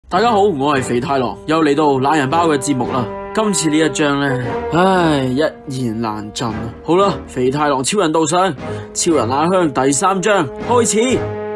大家好，我係肥太郎，又嚟到懶人包嘅節目啦。今次呢一章呢，一言難盡啊。好啦，肥太郎超人道上，超人阿香第3章開始。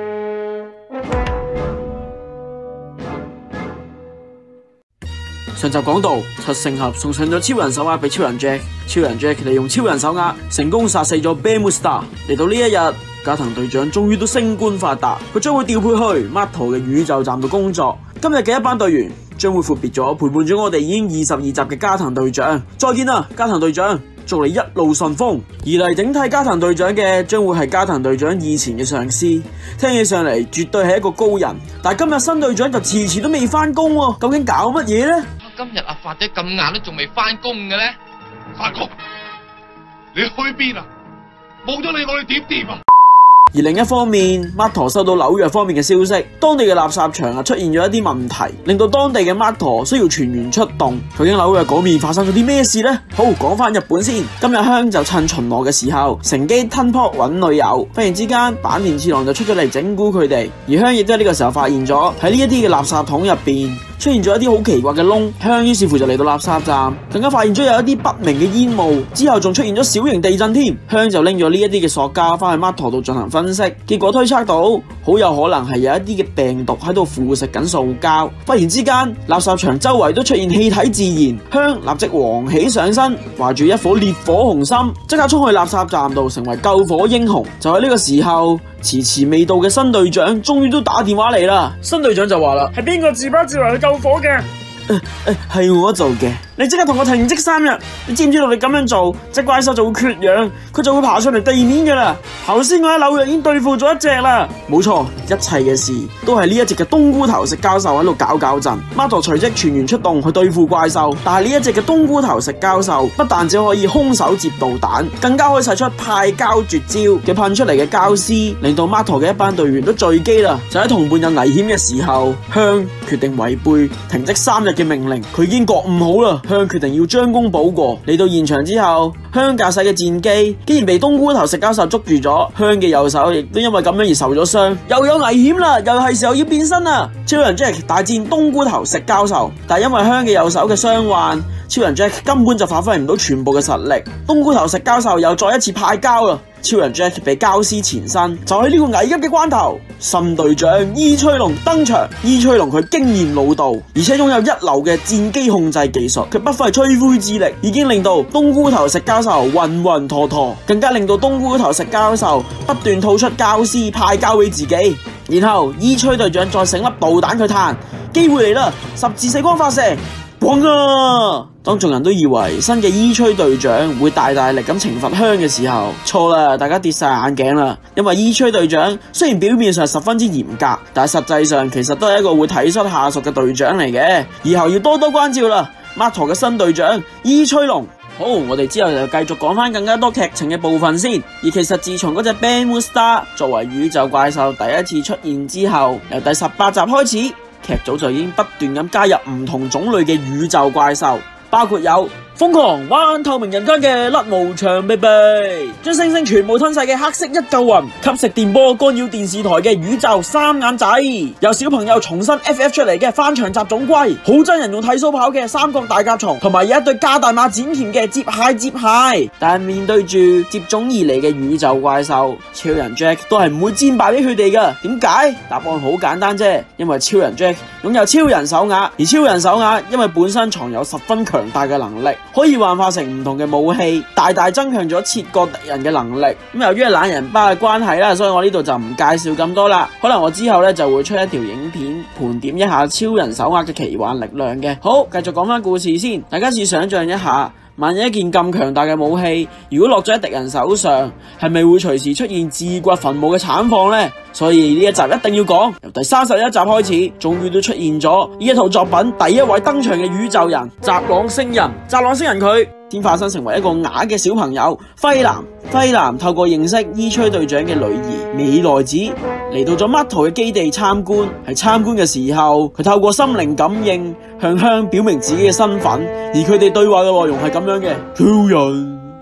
上集講到七星俠送上咗超人手鐲俾超人 Jack， 超人 Jack 利用超人手鐲成功殺死咗 Bamustar。嚟到呢一日，加藤隊長終於都升官發達，佢將會調配去 Mato 嘅宇宙站度工作。今日嘅一班隊員將會闊別咗陪伴咗我哋已經22集嘅加藤隊長。再見啦，加藤隊長，祝你一路順風。而嚟頂替加藤隊長嘅將會係加藤隊長以前嘅上司，聽起上嚟絕對係一個高人。但係今日新隊長就遲都未翻工喎，究竟搞乜嘢呢？ 今日阿發姐咁晏都仲未翻工嘅咧，發哥，你去邊啊？冇咗你我哋點掂啊？ 而另一方面 ，Mato 收到紐約方面嘅消息，當地嘅垃圾場出現咗一啲問題，令到當地嘅 Mato 需要全員出動。究竟紐約嗰邊發生咗啲咩事呢？好，講翻日本先。今日香就趁巡邏嘅時候，乘機吞泡揾女友，忽然之間坂田次郎就出咗嚟整蠱佢哋。而香亦都喺呢個時候發現咗喺呢一啲嘅垃圾桶入邊出現咗一啲好奇怪嘅窿，香於是乎就嚟到垃圾站，更加發現咗有一啲不明嘅煙霧，之後仲出現咗小型地震添。香就拎咗呢一啲嘅塑膠翻去 Mato 度進行分析，結果推測到好有可能係有一啲嘅病毒喺度腐蝕緊塑膠。忽然之間，垃圾場周圍都出現氣體自燃，香立即惶起上身，懷住一顆烈火雄心，即刻衝去垃圾站度成為救火英雄。就喺呢個時候，遲遲未到嘅新隊長終於都打電話嚟啦。新隊長就話啦：係邊個自把自為去救火嘅？係我做嘅。你即刻同我停職3日，你知唔知道你咁樣做，隻怪獸就會缺氧，佢就會爬上嚟地面噶啦。頭先我喺紐約已經對付咗一隻啦。冇錯，一切嘅事都係呢一隻嘅冬菇頭食教授喺度搞震。Mato 隨即全員出動去對付怪獸，但係呢一隻嘅冬菇頭食教授不但只可以空手接導彈，更加可以使出派膠絕招嘅噴出嚟嘅膠絲，令到 Mato 嘅一班隊員都墜機啦。就喺同伴有危險嘅時候，香決定違背停職3日嘅命令，佢已經覺悟好啦。香決定要將功補過，嚟到現場之後，香駕駛嘅戰機竟然被冬菇頭食教授捉住咗，香嘅右手亦都因為咁樣而受咗傷，又有危險啦，又係時候要變身啦！超人 Jack 大戰冬菇頭食教授，但係因為香嘅右手嘅傷患，超人 Jack 根本就發揮唔到全部嘅實力，冬菇頭食教授又再一次派膠啦。超人 Jack 被膠絲纏身，就喺呢個危急嘅關頭，新隊長伊吹龍登場。伊吹龍佢經驗老道，而且擁有一流嘅戰機控制技術，佢不費吹灰之力，已經令到冬菇頭食教授暈暈陀陀，更加令到冬菇頭食教授不斷吐出膠絲派膠俾自己。然後伊吹隊長再整粒導彈佢彈，機會嚟啦！十字四光發射，轟啊！當眾人都以為新嘅伊吹隊長會大力咁懲罰香嘅時候，錯啦，大家跌晒眼鏡啦。因為伊吹隊長雖然表面上十分之嚴格，但係實際上其實都係一個會體恤下屬嘅隊長嚟嘅。以後要多多關照啦。Mato 嘅新隊長伊吹龍。好，我哋之後就繼續講翻更加多劇情嘅部分先。而其實自從嗰隻 Bamustar 作為宇宙怪獸第一次出現之後，由第18集開始，劇組就已經不斷咁加入唔同種類嘅宇宙怪獸，包括有瘋狂玩透明人間嘅甩毛長臂臂，將星星全部吞噬嘅黑色一嚿雲，吸食電波干擾電視台嘅宇宙三眼仔，由小朋友重新 FF 出嚟嘅翻牆雜種龜，好真人用剃鬚跑嘅三角大甲蟲，同埋有一對加大馬剪鉗嘅接蟹。但係面對住接踵而嚟嘅宇宙怪獸，超人 Jack 都係唔會戰敗俾佢哋噶。點解？答案好簡單啫，因為超人 Jack 擁有超人手鐲，而超人手鐲因為本身藏有十分強大嘅能力，可以幻化成唔同嘅武器，大大增強咗切割敵人嘅能力。咁由於係懶人包嘅關係啦，所以我呢度就唔介紹咁多啦。可能我之後呢就會出一條影片盤點一下超人手鐲嘅奇幻力量嘅。好，繼續講翻故事先。大家試想象一下，萬一一件咁強大嘅武器，如果落咗喺敵人手上，係咪會隨時出現自掘墳墓嘅慘況呢？所以呢一集一定要講。由第31集開始，終於都出現咗呢一套作品第一位登場嘅宇宙人澤朗星人。澤朗星人佢先化身成為一個啞嘅小朋友輝南。輝南透過認識伊吹隊長嘅女兒美奈子，嚟到咗 Mato 嘅基地參觀。喺參觀嘅時候，佢透過心靈感應向香表明自己嘅身份，而佢哋對話嘅內容係咁樣嘅：超人，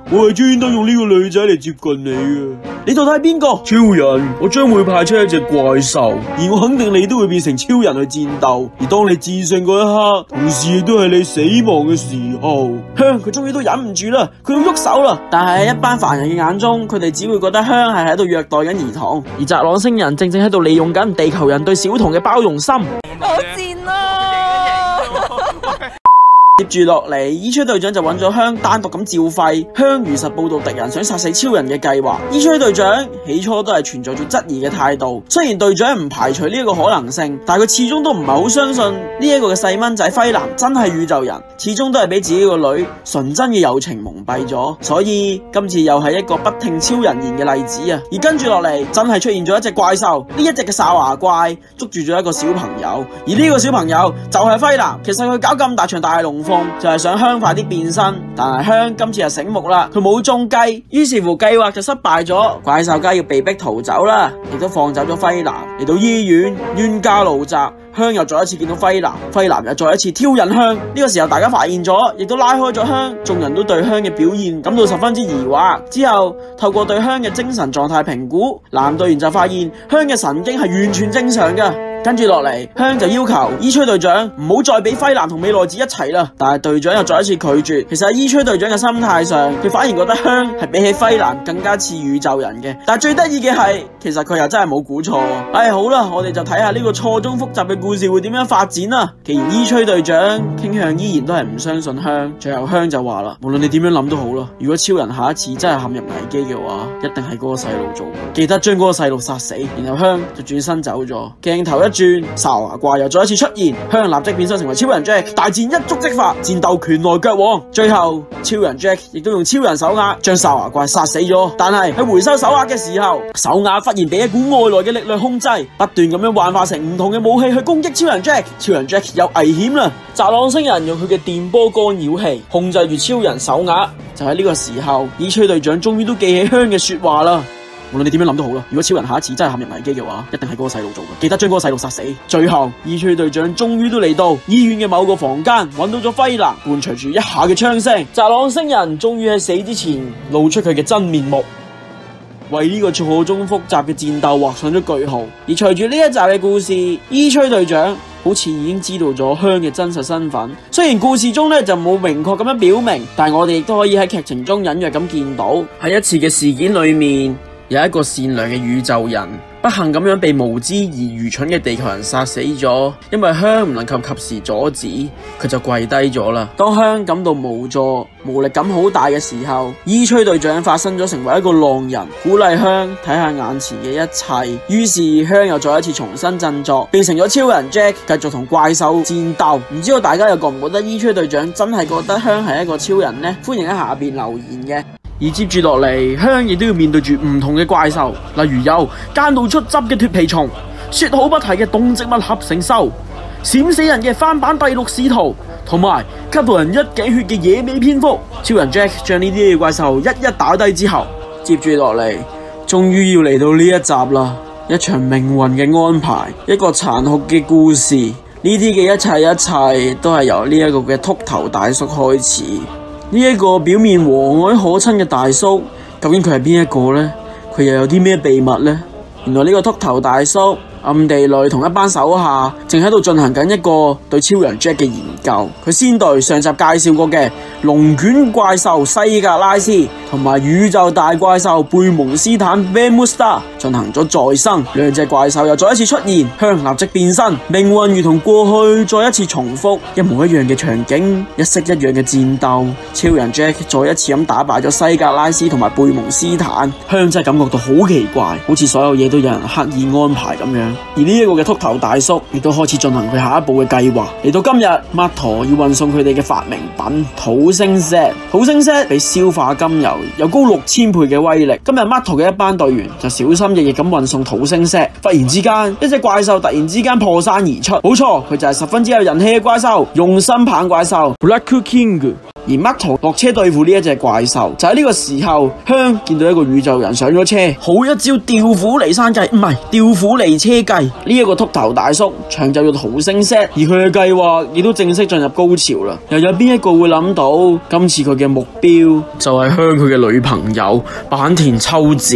我係專登用呢個女仔嚟接近你嘅。你到底係邊個？超人，我將會派出一隻怪獸，而我肯定你都會變成超人去戰鬥。而當你戰勝嗰一刻，同時亦都係你死亡嘅時候。香佢終於都忍唔住啦，佢要喐手啦。但係喺一班凡人嘅眼中，佢哋只會覺得香係喺度虐待緊兒童，而澤朗星人正喺度利用緊地球人對小童嘅包容心。 好賤啊！ 接住落嚟，伊吹隊長就揾咗香單獨咁照肺。香如實報道敵人想殺死超人嘅計劃。伊吹隊長起初都係存在住質疑嘅態度，雖然隊長唔排除呢一個可能性，但係佢始終都唔係好相信呢一個嘅細蚊仔輝男真係宇宙人，始終都係俾自己個女純真嘅友情蒙蔽咗。所以今次又係一個不聽超人言嘅例子啊！而跟住落嚟真係出現咗一隻怪獸，呢一隻嘅哨牙怪捉住咗一個小朋友，而呢個小朋友就係輝男。其實佢搞咁大場大龍鳳就係想香快啲變身，但係香今次就醒目啦，佢冇中計，於是乎計劃就失敗咗，怪獸梗要被逼逃走啦，亦都放走咗輝男。嚟到醫院，冤家路窄，香又再一次見到輝男，輝男又再一次挑釁香。呢個時候大家發現咗，亦都拉開咗香，眾人都對香嘅表現感到十分之疑惑。之後透過對香嘅精神狀態評估，男隊員就發現香嘅神經係完全正常嘅。跟住落嚟，香就要求伊吹隊長唔好再俾輝男同美奈子一齊啦，但係隊長又再一次拒絕。其實喺伊吹隊長嘅心態上，佢反而覺得香係比起輝男更加似宇宙人嘅。但係最得意嘅係，其實佢又真係冇估錯。好啦，我哋就睇下呢個錯綜複雜嘅故事會點樣發展啦。既然伊吹隊長傾向依然都係唔相信香，最後香就話啦，無論你點樣諗都好啦，如果超人下一次真係陷入危機嘅話，一定係嗰個細路做，記得將嗰個細路殺死。然後香就轉身走咗，鏡頭一轉，哨牙怪又再一次出現，香立即變身成為超人 Jack， 大戰一觸即發，戰鬥拳來腳往。最後超人 Jack 亦都用超人手鐲將哨牙怪殺死咗。但係喺回收手鐲嘅時候，手鐲忽然被一股外來嘅力量控制，不斷咁樣幻化成唔同嘅武器去攻擊超人 Jack。超人 Jack 有危險啦！澤朗星人用佢嘅電波干擾器控制住超人手鐲。就喺呢個時候，伊吹隊長終於都記起香嘅說話啦。無論你點樣諗都好啦，如果超人下一次真係陷入危機嘅話，一定係嗰個細路做嘅，記得將嗰個細路殺死。最後，伊吹隊長終於都嚟到醫院嘅某個房間，揾到咗輝男，伴隨住一下嘅槍聲，澤朗星人終於喺死之前露出佢嘅真面目，為呢個錯綜複雜嘅戰鬥畫上咗句號。而隨住呢一集嘅故事，伊吹隊長好似已經知道咗香嘅真實身份，雖然故事中就冇明確咁樣表明，但係我哋亦都可以喺劇情中隱約咁見到，喺一次嘅事件裏面，有一個善良嘅宇宙人不幸咁樣被無知而愚蠢嘅地球人殺死咗，因為香唔能夠及時阻止，佢就跪低咗啦。當香感到無助、無力感好大嘅時候，伊吹隊長化身咗成為一個浪人，鼓勵香睇下眼前嘅一切。於是香又再一次重新振作，變成咗超人 Jack， 繼續同怪獸戰鬥。唔知道大家又覺唔覺得伊吹隊長真係覺得香係一個超人呢？歡迎喺下邊留言嘅。而接住落嚟，香亦都要面對住唔同嘅怪獸，例如有奸到出汁嘅脫皮蟲、說好不提嘅動植物合成獸、閃死人嘅翻版第六使徒，同埋吸到人一頸血嘅野味蝙蝠。超人 Jack 將呢啲怪獸一一打低之後，接住落嚟，終於要嚟到呢一集啦，一場命運嘅安排，一個殘酷嘅故事。呢啲嘅一切都係由呢一個嘅禿頭大叔開始。呢一個表面和藹可親嘅大叔，究竟佢係邊一個呢？佢又有啲咩秘密呢？原來呢個禿頭大叔暗地裏同一班手下正喺度進行緊一個對超人 Jack 嘅研究。佢先對上集介紹過嘅龍捲怪獸西格拉斯同埋宇宙大怪獸貝蒙斯坦 Vemusta 進行咗再生，兩隻怪獸又再一次出現，香立即變身，命運如同過去再一次重複，一模一樣嘅場景，一式一樣嘅戰鬥。超人 Jack 再一次咁打敗咗西格拉斯同埋貝蒙斯坦，香真係感覺到好奇怪，好似所有嘢都有人刻意安排咁樣。而呢一個嘅禿頭大叔亦都開始進行佢下一步嘅計劃。嚟到今日，Mactor要運送佢哋嘅發明品土星 Z。土星 Z 比消化甘油有高6000倍嘅威力。今日 Mactor 嘅一班隊員就小心翼翼咁運送土星 Z。忽然之間，一隻怪獸突然之間破山而出。冇錯，佢就係十分之有人氣嘅怪獸——用心棒怪獸 Black King。 而麥陀落車對付呢一隻怪獸。就喺呢個時候，香見到一個宇宙人上咗車，好一招調虎離山計，唔係調虎離車計。呢一個禿頭大叔唱奏咗逃生 set，而佢嘅計劃亦都正式進入高潮啦。又有邊一個會諗到今次佢嘅目標就係香佢嘅女朋友坂田秋子？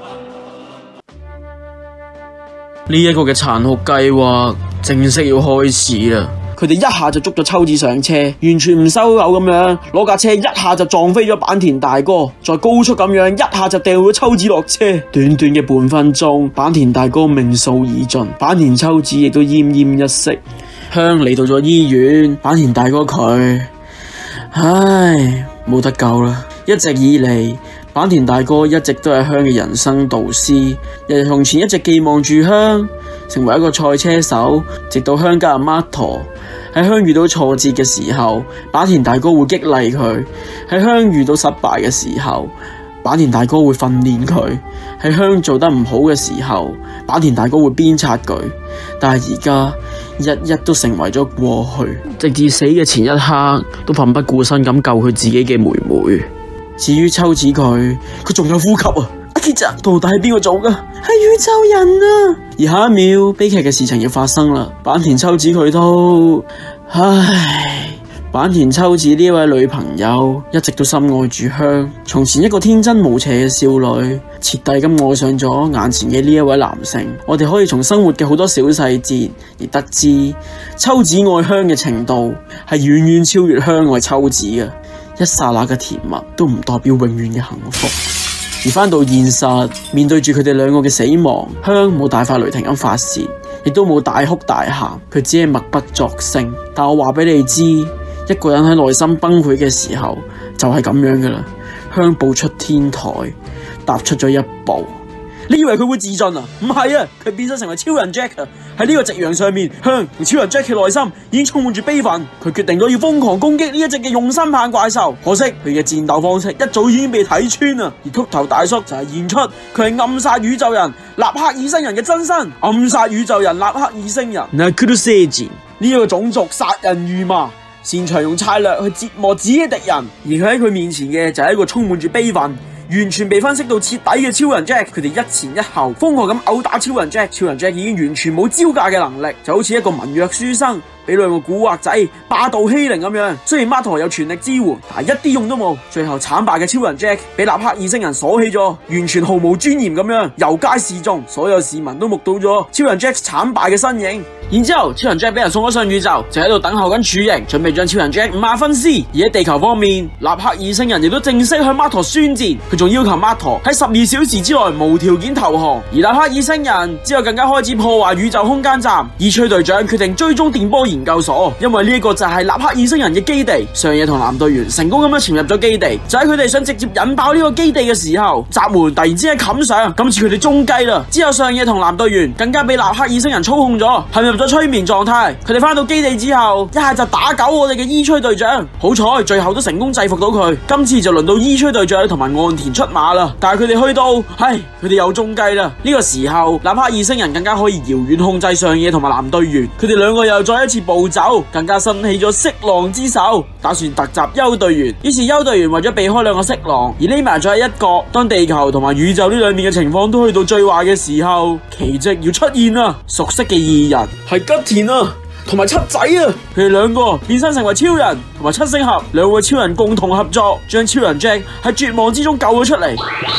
呢一個嘅殘酷計劃正式要開始啦！佢哋一下就捉咗秋子上車，完全唔收手咁樣攞架車一下就撞飛咗坂田大哥，再高速咁樣一下就掉咗秋子落車。短短嘅半分鐘，坂田大哥命數已盡，坂田秋子亦都奄奄一息。香嚟到咗醫院，坂田大哥佢，唉，冇得救啦！一直以嚟，坂田大哥一直都係香嘅人生導師，日日從前一直寄望住香成為一個賽車手，直到香加入 Mato。喺香遇到挫折嘅時候，坂田大哥會激勵佢；喺香遇到失敗嘅時候，坂田大哥會訓練佢；喺香做得唔好嘅時候，坂田大哥會鞭策佢。但係而家一一都成為咗過去，直至死嘅前一刻都奮不顧身咁救佢自己嘅妹妹。至於秋子佢仲有呼吸啊！阿 Kit 到底係邊個做噶？係宇宙人啊！而下一秒，悲劇嘅事情要發生啦。坂田秋子佢都，坂田秋子呢位女朋友一直都深愛住香，從前一個天真無邪嘅少女，徹底咁愛上咗眼前嘅呢一位男性。我哋可以從生活嘅好多小細節而得知，秋子愛香嘅程度係遠遠超越香愛秋子嘅。一剎那嘅甜蜜都唔代表永遠嘅幸福。而返到現實，面對住佢哋兩個嘅死亡，香冇大發雷霆咁發洩，亦都冇大哭大喊，佢只係默不作聲。但我話俾你知，一個人喺內心崩潰嘅時候就係咁樣噶啦。香步出天台，踏出咗一步。你以為佢會自盡啊？唔係啊，佢變身成為超人 Jack 啊！喺呢個夕陽上面，香同超人 Jack 嘅內心已經充滿住悲憤，佢決定咗要瘋狂攻擊呢一隻嘅用心棒怪獸。可惜佢嘅戰鬥方式一早已經被睇穿啦，而禿頭大叔就係現出佢係暗殺宇宙人納克爾星人嘅真身。暗殺宇宙人納克爾星人呢一個種族殺人如麻，擅長用策略去折磨自己嘅敵人，而佢喺佢面前嘅就係一個充滿住悲憤，完全被分析到徹底嘅超人 Jack。佢哋一前一後瘋狂咁毆打超人 Jack， 超人 Jack 已經完全冇招架嘅能力，就好似一個文弱書生俾兩個古惑仔霸道欺凌咁樣。雖然 Mato 有全力支援，但係一啲用都冇。最後慘敗嘅超人 Jack 俾納克爾星人鎖起咗，完全毫無尊嚴咁樣遊街示眾，所有市民都目睹咗超人 Jack 慘敗嘅身影。然之後超人 Jack 俾人送咗上宇宙，就喺度等候緊處刑，準備將超人 Jack 五馬分屍。而喺地球方面，納克爾星人亦都正式向 Mato 宣戰，佢仲要求 Mato 喺12小時之內無條件投降。而納克爾星人之後更加開始破壞宇宙空間站，伊吹隊長決定追蹤電波研究所，因為呢一個就係納克爾星人嘅基地。上野同藍隊員成功咁樣潛入咗基地，就喺佢哋想直接引爆呢個基地嘅時候，閘門突然之間冚上，今次佢哋中計啦。之後上野同藍隊員更加俾納克爾星人操控咗，陷入咗催眠狀態。佢哋翻到基地之後，一下就打狗我哋嘅伊吹隊長，好彩最後都成功制服到佢。今次就輪到伊吹隊長同埋岸田出馬啦。但係佢哋去到，佢哋又中計啦。呢個時候，納克爾星人更加可以遙遠控制上野同埋藍隊員，佢哋兩個又再一次暴走，更加伸起咗色狼之手，打算突襲優隊員。於是優隊員為咗避開兩個色狼，而匿埋咗喺一角。當地球同埋宇宙呢兩邊嘅情況都去到最壞嘅時候，奇蹟要出現啦！熟悉嘅二人係吉田啊，同埋七仔啊，佢哋兩個變身成為超人同埋七星俠，兩位超人共同合作，將超人 Jack 喺絕望之中救咗出嚟。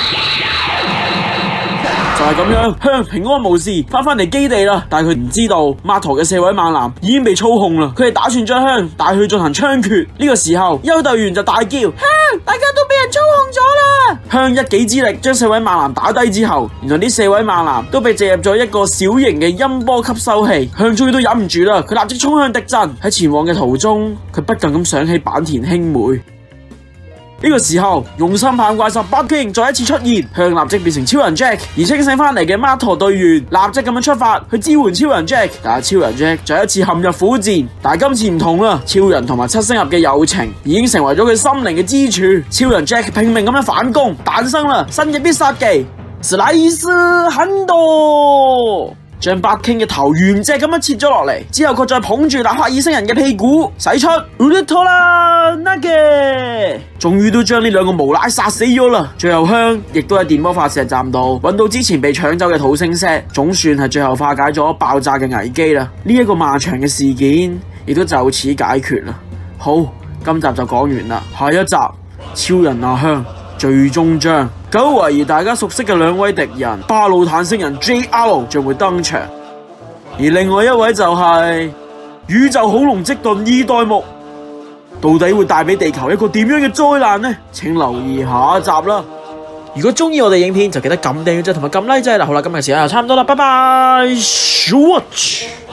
就係咁樣，香平安無事翻嚟基地啦。但係佢唔知道 Mato 嘅4位猛男已經被操控啦。佢哋打算將香帶去進行槍決。呢個時候，優隊員就大叫：香，大家都俾人操控咗啦！香一己之力將4位猛男打低之後，原來呢4位猛男都被植入咗一個小型嘅音波吸收器。香終於都忍唔住啦，佢立即衝向敵陣。喺前往嘅途中，佢不禁咁想起坂田兄妹。呢個時候，用心棒怪獸北京再一次出現，香立即變成超人 Jack， 而清醒翻嚟嘅 Mato 隊員立即咁樣出發去支援超人 Jack， 但係超人 Jack 再一次陷入苦戰。但係今次唔同啦，超人同埋七星俠嘅友情已經成為咗佢心靈嘅支柱。超人 Jack 拼命咁樣反攻，誕生啦新嘅必殺技史萊斯handle。 將巴傾嘅頭原隻咁樣切咗落嚟，之後佢再捧住納克爾星人嘅屁股，使出 Ultra Nugget， 終於都將呢兩個無賴殺死咗啦。最後香亦都喺電波發射站度揾到之前被搶走嘅土星石，總算係最後化解咗爆炸嘅危機啦。呢一個漫長嘅事件亦都就此解決啦。好，今集就講完啦，下一集超人阿香最終章，久違而大家熟悉嘅兩位敵人巴魯坦星人 JR 將會登場，而另外一位就係宇宙恐龍積頓2代目，到底會帶俾地球一個點樣嘅災難呢？請留意下一集啦！如果中意我哋影片，就記得撳訂閱掣同埋撳 like 掣啦。好啦，今日時間就差唔多啦，拜拜。Watch。